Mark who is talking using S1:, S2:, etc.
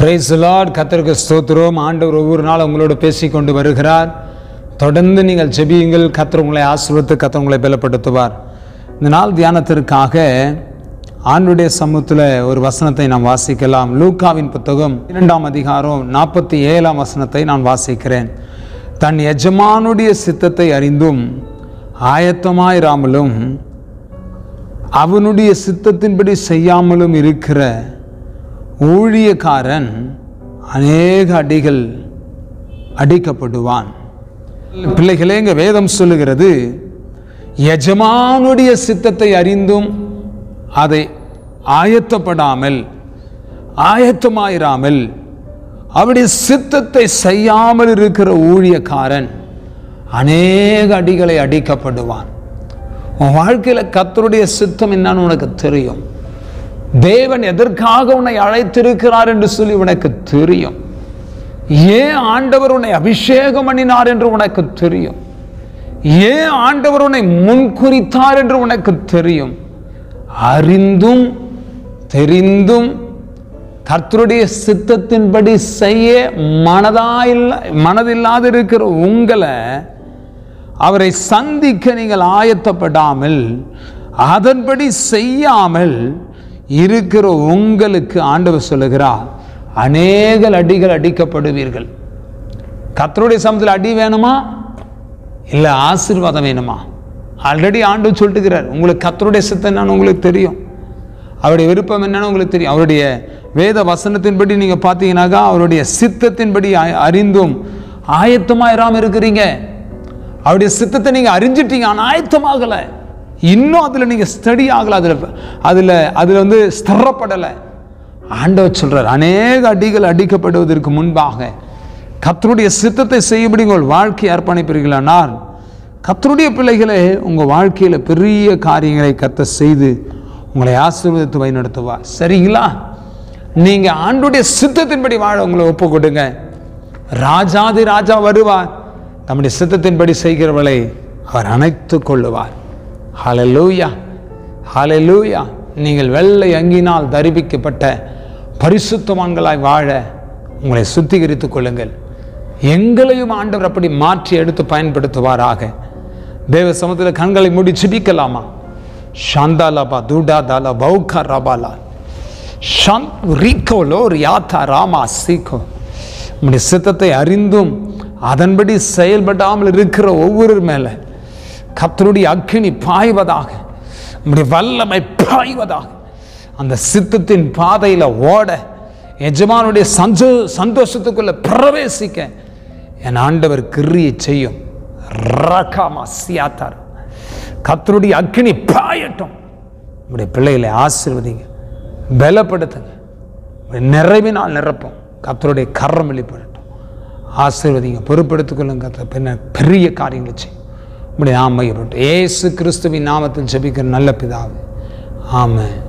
S1: Praise the Lord. கர்த்தருக்கு ஸ்தோத்திரம். ஆண்டவர் ஒவ்வொரு நாள் உங்களோடு பேசிக்கொண்டு வருகிறார். தொடர்ந்து நீங்கள் ஜெபியுங்கள். கர்த்தர் உங்களை ஆசீர்வதித்து கர்த்தர் உங்களை பலப்படுத்துவார். இந்த நாள் தியானத்திற்காக ஆண்டவருடைய சமூகத்தில் ஒரு வசனத்தை நாம் வாசிக்கலாம். லூக்காவின் புத்தகம் 2ஆம் அதிகாரம் 47ஆம் வசனத்தை நான் வாசிக்கிறேன். தன் எஜமானுடைய சித்தத்தை அறிந்தும் ஆயத்தமாயிராமலும் அவனுடைய சித்தத்தின்படி செய்யாமலும் இருக்கிற ஊழியக்காரன் அநேக அடிகள் அடிக்கப்படுவான். பிள்ளைகளே, இங்கே வேதம் சொல்லுகிறது, எஜமானுடைய சித்தத்தை அறிந்தும் அதை ஆயத்தமாயிராமல் அவருடைய சித்தத்தை செய்யாமல் இருக்கிற ஊழியக்காரன் அநேக அடிகளை அடிக்கப்படுவான். உன் வாழ்க்கையில் கர்த்தருடைய சித்தம் என்னன்னு உனக்கு தெரியும். தேவன் எதற்காக உன்னை அழைத்திருக்கிறார் என்று சொல்லி உனக்கு தெரியும். ஏன் ஆண்டவர் உன்னை அபிஷேகம் பண்ணினார் என்று உனக்கு தெரியும். ஏன் ஆண்டவர் உன்னை முன்குறித்தார் என்று உனக்கு தெரியும். அறிந்தும் தெரிந்தும் கர்த்தருடைய சித்தத்தின்படி செய்ய மனதில்லாது இருக்கிற உங்களை அவரை சந்திக்க நீங்கள் ஆயத்தப்படாமல் அதன்படி செய்யாமல் இருக்கிற உங்களுக்கு ஆண்டவர் சொல்லுகிறார், அநேக அடிகள் அடிக்கப்படுவீர்கள். கர்த்தருடைய சமூகத்தில் அடி வேணுமா இல்லை ஆசீர்வாதம் வேணுமா? ஆல்ரெடி ஆண்டவர் சொல்லிட்டுக்கிறார், உங்களுக்கு கர்த்தருடைய சித்தம் என்னன்னு உங்களுக்கு தெரியும், அவருடைய விருப்பம் என்னன்னு உங்களுக்கு தெரியும். அவருடைய வேத வசனத்தின்படி நீங்கள் பார்த்தீங்கன்னாக்கா அவருடைய சித்தத்தின்படி அறிந்தும் ஆயத்தமாயிராமல் இருக்கிறீங்க. அவருடைய சித்தத்தை நீங்கள் அறிஞ்சிட்டீங்க, ஆனால் ஆயத்தமாகலை. இன்னும் அதில் நீங்கள் ஸ்டடி ஆகலை, அதில் ஸ்திரப்படலை. ஆண்டவர் சொல்கிறார், அநேக அடிகள் அடிக்கப்படுவதற்கு முன்பாக கர்த்தருடைய சித்தத்தை செய்யும்படி உங்கள் வாழ்க்கையை அர்ப்பணிப்பீர்களானால் கர்த்தருடைய பிள்ளைகளே உங்கள் வாழ்க்கையில் பெரிய காரியங்களை கர்த்தர் செய்து உங்களை ஆசீர்வதித்து வழிநடத்துவார். சரிங்களா? நீங்கள் ஆண்டவருடைய சித்தத்தின்படி வாழ உங்களை ஒப்பு கொடுங்க. ராஜாதி ராஜா வருவார். நம்முடைய சித்தத்தின்படி செய்கிறவளை அவர் அணைத்து கொள்ளுவார். ஹல்லேலூயா, ஹல்லேலூயா. நீங்கள் வெள்ளை அங்கினால் தரிப்பிக்கப்பட்ட பரிசுத்தவான்களாய் வாழ உங்களை சுத்திகரித்துக் கொள்ளுங்கள். எங்களையும் ஆண்டவர் அப்படி மாற்றி எடுத்து பயன்படுத்துவாராக. தேவ சமூகத்தில் கண்களை மூடி ஜெபிக்கலாமா? ஷாந்தாலாபா தூடா தாலா பௌகா ரபாலா ஷான் ரீகோலோ ரியாத்தா ராமா சீகோ. நம்முடைய சித்தத்தை அறிந்தும் அதன்படி செயல்படாமல் இருக்கிற ஒவ்வொரு மேலே கர்த்தருடைய அக்கினி பாய்வதாக, நம்முடைய வல்லமை பாய்வதாக. அந்த சித்தத்தின் பாதையில் ஓட எஜமானுடைய சந்தோஷத்துக்குள்ள பிரவேசிக்க என் ஆண்டவர் கிரியை செய்யும். கர்த்தருடைய அக்கினி பாயட்டும். நம்முடைய பிள்ளைகளை ஆசீர்வதிங்க, பலப்படுத்துங்க, நிறைவினால் நிரப்பும். கர்த்தருடைய கரம் வெளிப்படட்டும். ஆசீர்வதிங்க, பொறுப்படுத்திக் கொள்ளுங்க. பின்னர் பெரிய காரியங்களை செய்யும். நம்முடைய நாமம் மையப்பட்டு இயேசு கிறிஸ்துவின் நாமத்தில் ஜெபிக்கிற நல்ல பிதாவே, ஆமென்.